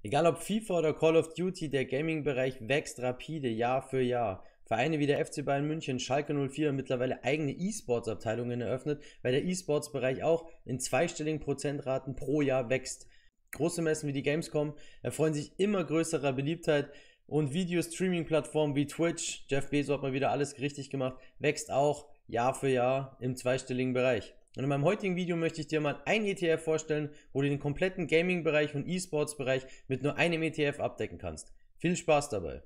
Egal ob FIFA oder Call of Duty, der Gaming-Bereich wächst rapide Jahr für Jahr. Vereine wie der FC Bayern München, Schalke 04 haben mittlerweile eigene E-Sports-Abteilungen eröffnet, weil der E-Sports-Bereich auch in zweistelligen Prozentraten pro Jahr wächst. Große Messen wie die Gamescom erfreuen sich immer größerer Beliebtheit und Video-Streaming-Plattformen wie Twitch, Jeff Bezos hat mal wieder alles richtig gemacht, wächst auch Jahr für Jahr im zweistelligen Bereich. Und in meinem heutigen Video möchte ich dir mal ein ETF vorstellen, wo du den kompletten Gaming-Bereich und E-Sports-Bereich mit nur einem ETF abdecken kannst. Viel Spaß dabei!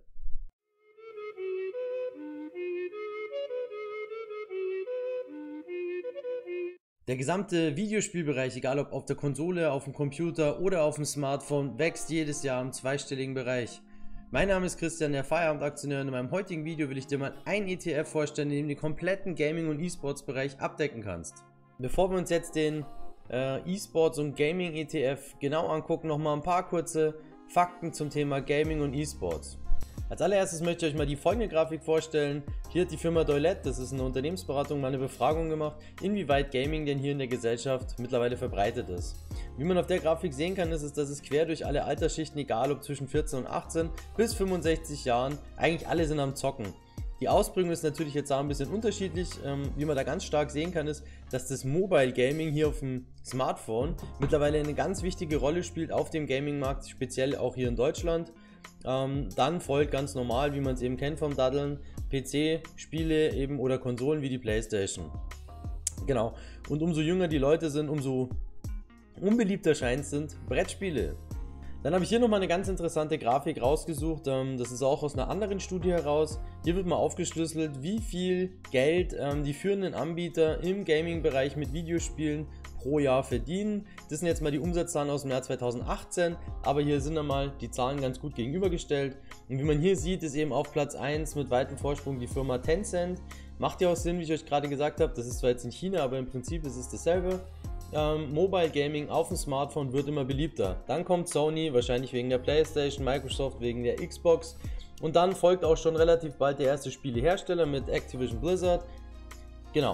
Der gesamte Videospielbereich, egal ob auf der Konsole, auf dem Computer oder auf dem Smartphone, wächst jedes Jahr im zweistelligen Bereich. Mein Name ist Christian, der Feierabendaktionär, und in meinem heutigen Video will ich dir mal ein ETF vorstellen, in dem du den kompletten Gaming- und E-Sports-Bereich abdecken kannst. Bevor wir uns jetzt den E-Sports- und Gaming-ETF genau angucken, nochmal ein paar kurze Fakten zum Thema Gaming und E-Sports. Als allererstes möchte ich euch mal die folgende Grafik vorstellen. Hier hat die Firma Deloitte, das ist eine Unternehmensberatung, mal eine Befragung gemacht, inwieweit Gaming denn hier in der Gesellschaft mittlerweile verbreitet ist. Wie man auf der Grafik sehen kann, ist es, dass es quer durch alle Altersschichten, egal ob zwischen 14 und 18 bis 65 Jahren, eigentlich alle sind am Zocken. Die Ausprägung ist natürlich jetzt auch ein bisschen unterschiedlich. Wie man da ganz stark sehen kann, ist, dass das Mobile Gaming hier auf dem Smartphone mittlerweile eine ganz wichtige Rolle spielt auf dem Gaming-Markt, speziell auch hier in Deutschland. Dann folgt ganz normal, wie man es eben kennt vom Daddeln, PC-Spiele eben oder Konsolen wie die Playstation. Genau. Und umso jünger die Leute sind, umso unbeliebter scheint sind Brettspiele. Dann habe ich hier nochmal eine ganz interessante Grafik rausgesucht, das ist auch aus einer anderen Studie heraus. Hier wird mal aufgeschlüsselt, wie viel Geld die führenden Anbieter im Gaming-Bereich mit Videospielen pro Jahr verdienen. Das sind jetzt mal die Umsatzzahlen aus dem Jahr 2018, aber hier sind dann mal die Zahlen ganz gut gegenübergestellt. Und wie man hier sieht, ist eben auf Platz 1 mit weitem Vorsprung die Firma Tencent. Macht ja auch Sinn, wie ich euch gerade gesagt habe, das ist zwar jetzt in China, aber im Prinzip ist es dasselbe. Mobile Gaming auf dem Smartphone wird immer beliebter. Dann kommt Sony, wahrscheinlich wegen der Playstation, Microsoft wegen der Xbox. Und dann folgt auch schon relativ bald der erste Spielehersteller mit Activision Blizzard. Genau.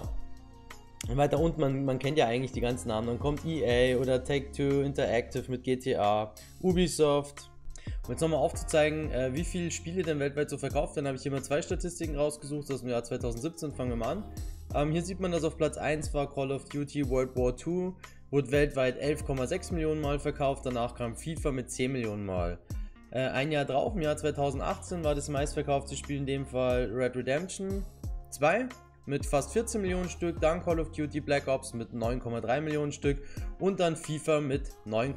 Und weiter unten, man kennt ja eigentlich die ganzen Namen. Dann kommt EA oder Take-Two Interactive mit GTA, Ubisoft. Um jetzt nochmal aufzuzeigen, wie viele Spiele denn weltweit so verkauft werden, habe ich hier mal zwei Statistiken rausgesucht aus dem Jahr 2017. Fangen wir mal an. Hier sieht man, dass auf Platz 1 war Call of Duty World War II, wurde weltweit 11,6 Millionen Mal verkauft, danach kam FIFA mit 10 Millionen Mal. Ein Jahr drauf, im Jahr 2018, war das meistverkaufte Spiel in dem Fall Red Redemption 2 mit fast 14 Millionen Stück, dann Call of Duty Black Ops mit 9,3 Millionen Stück und dann FIFA mit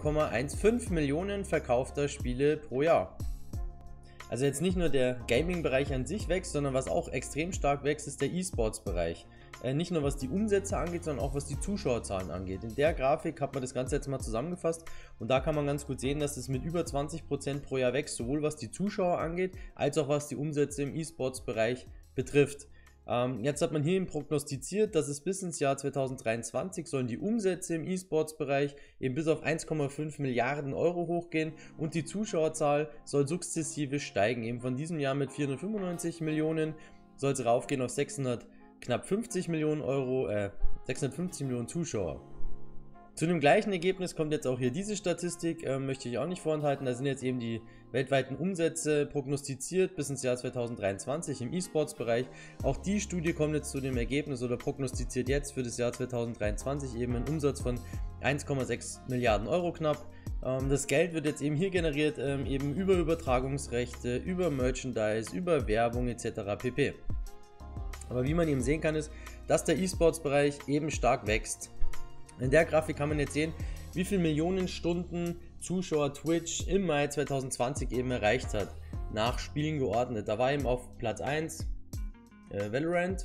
9,15 Millionen verkaufter Spiele pro Jahr. Also jetzt nicht nur der Gaming-Bereich an sich wächst, sondern was auch extrem stark wächst, ist der E-Sports-Bereich. Nicht nur was die Umsätze angeht, sondern auch was die Zuschauerzahlen angeht. In der Grafik hat man das Ganze jetzt mal zusammengefasst und da kann man ganz gut sehen, dass es mit über 20% pro Jahr wächst, sowohl was die Zuschauer angeht, als auch was die Umsätze im E-Sports-Bereich betrifft. Jetzt hat man hier prognostiziert, dass es bis ins Jahr 2023 sollen die Umsätze im E-Sports-Bereich eben bis auf 1,5 Milliarden Euro hochgehen und die Zuschauerzahl soll sukzessive steigen. Eben von diesem Jahr mit 495 Millionen soll es raufgehen auf knapp 50 Millionen Euro, 650 Millionen Zuschauer. Zu dem gleichen Ergebnis kommt jetzt auch hier diese Statistik, möchte ich auch nicht vorenthalten. Da sind jetzt eben die weltweiten Umsätze prognostiziert bis ins Jahr 2023 im E-Sports-Bereich. Auch die Studie kommt jetzt zu dem Ergebnis oder prognostiziert jetzt für das Jahr 2023 eben einen Umsatz von 1,6 Milliarden Euro knapp. Das Geld wird jetzt eben hier generiert, eben über Übertragungsrechte, über Merchandise, über Werbung etc. pp. Aber wie man eben sehen kann, ist, dass der E-Sports-Bereich eben stark wächst. In der Grafik kann man jetzt sehen, wie viele Millionen Stunden Zuschauer Twitch im Mai 2020 eben erreicht hat, nach Spielen geordnet. Da war eben auf Platz 1 Valorant,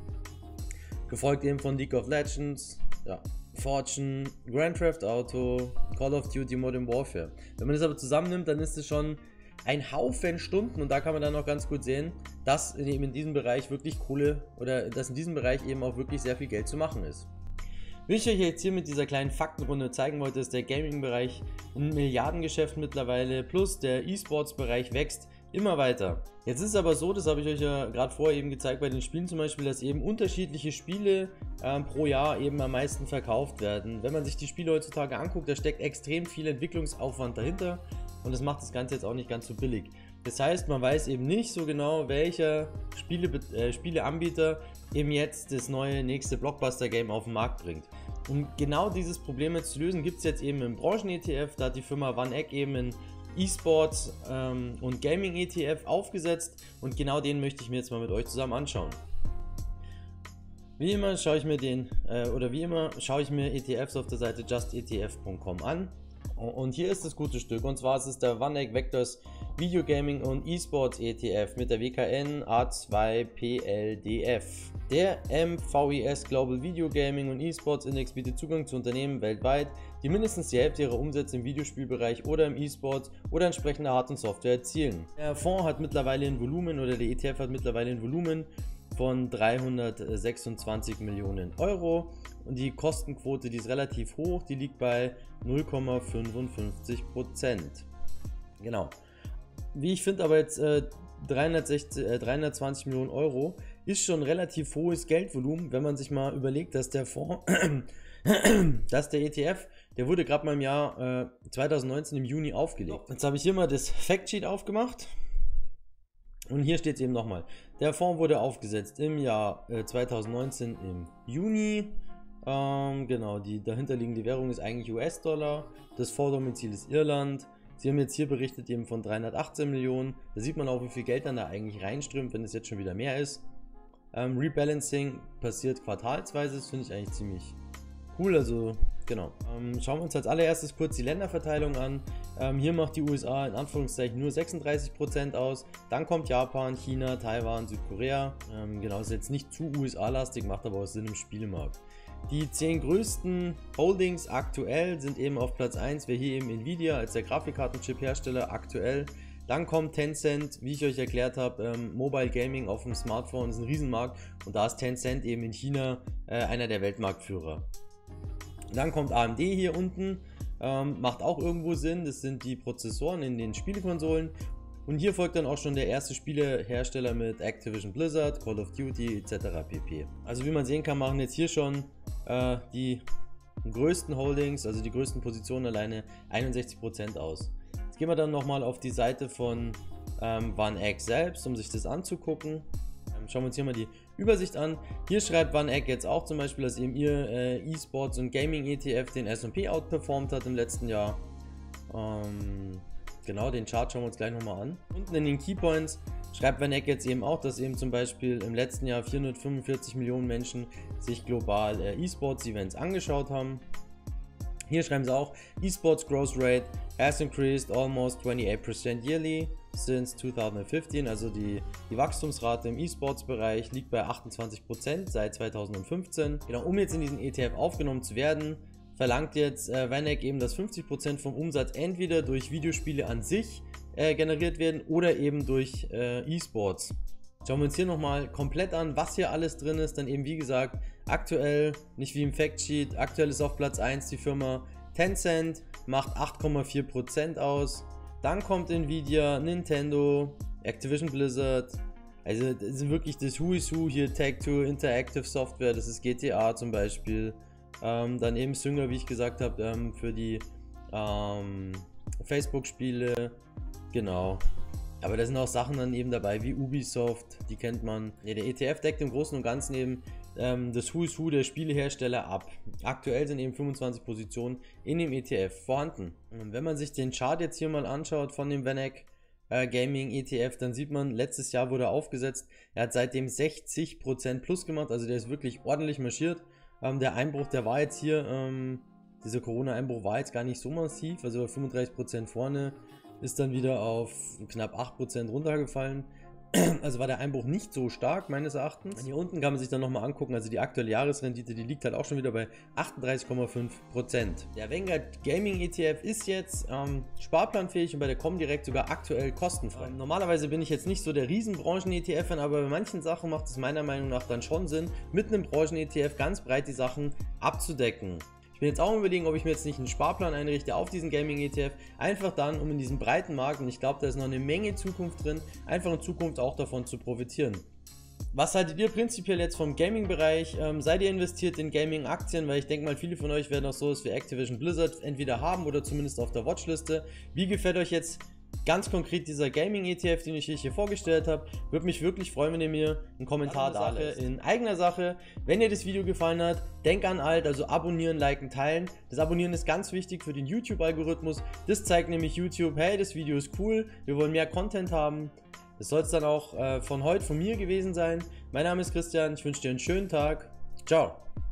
gefolgt eben von League of Legends, ja, Fortune, Grand Theft Auto, Call of Duty Modern Warfare. Wenn man das aber zusammennimmt, dann ist es schon ein Haufen Stunden und da kann man dann auch ganz gut sehen, dass eben in diesem Bereich wirklich Kohle oder dass in diesem Bereich eben auch wirklich sehr viel Geld zu machen ist. Wie ich euch jetzt hier mit dieser kleinen Faktenrunde zeigen wollte, ist der Gaming-Bereich ein Milliardengeschäft mittlerweile, plus der E-Sports-Bereich wächst immer weiter. Jetzt ist es aber so, das habe ich euch ja gerade vorher eben gezeigt bei den Spielen zum Beispiel, dass eben unterschiedliche Spiele pro Jahr eben am meisten verkauft werden. Wenn man sich die Spiele heutzutage anguckt, da steckt extrem viel Entwicklungsaufwand dahinter. und das macht das Ganze jetzt auch nicht ganz so billig. Das heißt, man weiß eben nicht so genau, welcher Spieleanbieter eben jetzt das neue nächste Blockbuster-Game auf den Markt bringt. Um genau dieses Problem jetzt zu lösen, gibt es jetzt eben einen Branchen-ETF, da hat die Firma VanEck eben einen E-Sports und Gaming-ETF aufgesetzt und genau den möchte ich mir jetzt mal mit euch zusammen anschauen. Wie immer schaue ich mir ETFs auf der Seite justetf.com an. Und hier ist das gute Stück, und zwar ist es der VanEck Vectors Video Gaming und Esports ETF mit der WKN A2PLDF. Der MVIS Global Video Gaming und Esports Index bietet Zugang zu Unternehmen weltweit, die mindestens die Hälfte ihrer Umsätze im Videospielbereich oder im Esports oder entsprechender Hard- und Software erzielen. Der Fonds hat mittlerweile ein Volumen, oder der ETF hat mittlerweile ein Volumen von 326 Millionen Euro. Und die Kostenquote, die ist relativ hoch, die liegt bei 0,55%. Genau. Wie ich finde aber jetzt 320 Millionen Euro ist schon relativ hohes Geldvolumen, wenn man sich mal überlegt, dass der Fonds, dass der ETF, der wurde gerade mal im Jahr 2019 im Juni aufgelegt. Jetzt habe ich hier mal das Factsheet aufgemacht. Und hier steht es eben nochmal. Der Fonds wurde aufgesetzt im Jahr 2019 im Juni. Genau, die dahinterliegende Währung ist eigentlich US-Dollar. Das Fondsdomizil ist Irland. Sie haben jetzt hier berichtet eben von 318 Millionen. Da sieht man auch, wie viel Geld dann da eigentlich reinströmt, wenn es jetzt schon wieder mehr ist. Rebalancing passiert quartalsweise. Das finde ich eigentlich ziemlich cool. Also genau. Schauen wir uns als allererstes kurz die Länderverteilung an. Hier macht die USA in Anführungszeichen nur 36% aus. Dann kommt Japan, China, Taiwan, Südkorea. Genau, ist jetzt nicht zu USA-lastig, macht aber auch Sinn im Spielemarkt. Die 10 größten Holdings aktuell sind eben auf Platz 1, wäre hier eben Nvidia als der Grafikkartenchip-Hersteller aktuell. Dann kommt Tencent, wie ich euch erklärt habe, Mobile Gaming auf dem Smartphone ist ein Riesenmarkt und da ist Tencent eben in China einer der Weltmarktführer. Dann kommt AMD hier unten, macht auch irgendwo Sinn, das sind die Prozessoren in den Spielekonsolen. Und hier folgt dann auch schon der erste Spielehersteller mit Activision Blizzard, Call of Duty etc. pp. Also wie man sehen kann, machen jetzt hier schon die größten Holdings, also die größten Positionen alleine 61% aus. Jetzt gehen wir dann nochmal auf die Seite von VanEck selbst, um sich das anzugucken. Schauen wir uns hier mal die Übersicht an. Hier schreibt VanEck jetzt auch zum Beispiel, dass eben ihr E-Sports und Gaming ETF den S&P outperformt hat im letzten Jahr. Genau, den Chart schauen wir uns gleich nochmal an. Unten in den Keypoints schreibt VanEck jetzt eben auch, dass eben zum Beispiel im letzten Jahr 445 Millionen Menschen sich global E-Sports Events angeschaut haben. Hier schreiben sie auch, E-Sports Growth Rate has increased almost 28% yearly since 2015, also die Wachstumsrate im E-Sports Bereich liegt bei 28% seit 2015. Genau, um jetzt in diesen ETF aufgenommen zu werden, verlangt jetzt VanEck eben, dass 50% vom Umsatz entweder durch Videospiele an sich generiert werden oder eben durch E-Sports. Schauen wir uns hier nochmal komplett an, was hier alles drin ist. Dann eben wie gesagt, aktuell, nicht wie im Factsheet, aktuell ist auf Platz 1 die Firma Tencent, macht 8,4% aus. Dann kommt Nvidia, Nintendo, Activision Blizzard. Also das ist wirklich das Who is Who hier, Take-Two, Interactive Software, das ist GTA zum Beispiel. Dann eben Synga, wie ich gesagt habe, für die Facebook-Spiele, genau. Aber da sind auch Sachen dann eben dabei wie Ubisoft, die kennt man. Ja, der ETF deckt im Großen und Ganzen eben das Who is Who der Spielehersteller ab. Aktuell sind eben 25 Positionen in dem ETF vorhanden. Und wenn man sich den Chart jetzt hier mal anschaut von dem VanEck Gaming ETF, dann sieht man, letztes Jahr wurde er aufgesetzt. Er hat seitdem 60% plus gemacht, also der ist wirklich ordentlich marschiert. Der Einbruch, der war jetzt hier, dieser Corona-Einbruch war jetzt gar nicht so massiv, also 35% vorne, ist dann wieder auf knapp 8% runtergefallen. Also war der Einbruch nicht so stark, meines Erachtens. Und hier unten kann man sich dann nochmal angucken, also die aktuelle Jahresrendite, die liegt halt auch schon wieder bei 38,5%. Der Vanguard Gaming ETF ist jetzt sparplanfähig und bei der Comdirect sogar aktuell kostenfrei. Normalerweise bin ich jetzt nicht so der Riesenbranchen-ETF, aber bei manchen Sachen macht es meiner Meinung nach dann schon Sinn, mit einem Branchen-ETF ganz breit die Sachen abzudecken. Ich bin jetzt auch überlegen, ob ich mir jetzt nicht einen Sparplan einrichte auf diesen Gaming-ETF, einfach dann, um in diesem breiten Markt, und ich glaube, da ist noch eine Menge Zukunft drin, einfach in Zukunft auch davon zu profitieren. Was haltet ihr prinzipiell jetzt vom Gaming-Bereich? Seid ihr investiert in Gaming-Aktien? Weil ich denke mal, viele von euch werden auch sowas wie Activision Blizzard entweder haben oder zumindest auf der Watchliste. Wie gefällt euch jetzt ganz konkret dieser Gaming-ETF, den ich euch hier vorgestellt habe? Würde mich wirklich freuen, wenn ihr mir einen Kommentar da lasst. In eigener Sache, wenn dir das Video gefallen hat, denk an alt, also abonnieren, liken, teilen. Das Abonnieren ist ganz wichtig für den YouTube-Algorithmus. Das zeigt nämlich YouTube, hey, das Video ist cool, wir wollen mehr Content haben. Das soll es dann auch von heute von mir gewesen sein. Mein Name ist Christian, ich wünsche dir einen schönen Tag. Ciao.